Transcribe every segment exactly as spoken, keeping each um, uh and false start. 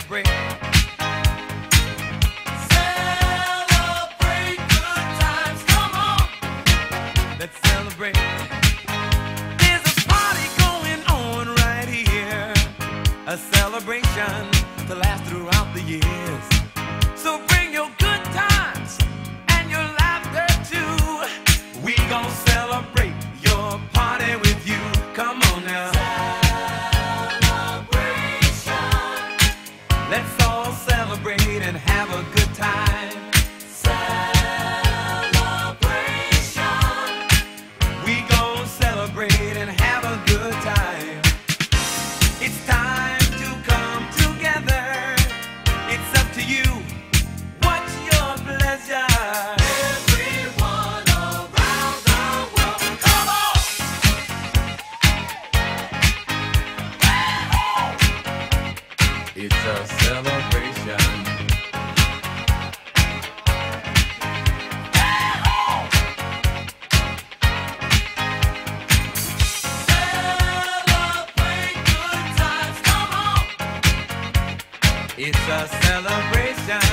celebrate. Celebrate good times, come on. Let's celebrate. There's a party going on right here, a celebration to last throughout the years. So bring your good times and your laughter too. We gon' celebrate your party with you. Come on now. Celebration. Let's all celebrate and have a good time. Celebration. We gon' celebrate and have a good time. It's time to come together. It's up to you. What's your pleasure? Everyone around the world, come on. It's a celebration. Celebrate good times, come on. It's a celebration.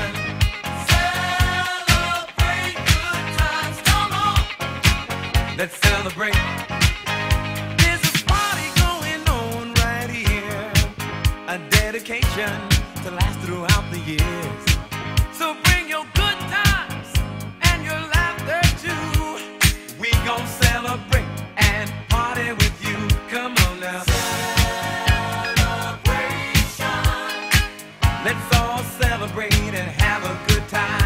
Celebrate good times, come on. Let's celebrate. There's a party going on right here, a dedication to last throughout the years. So bring your good times and your laughter too. We gon' celebrate and party with you. Come on now. Celebration. Let's all celebrate and have a good time.